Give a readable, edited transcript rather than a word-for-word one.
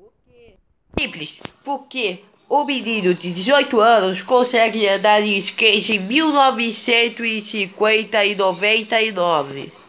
Simples, porque o menino de 18 anos consegue andar de skate em 1950 e 99.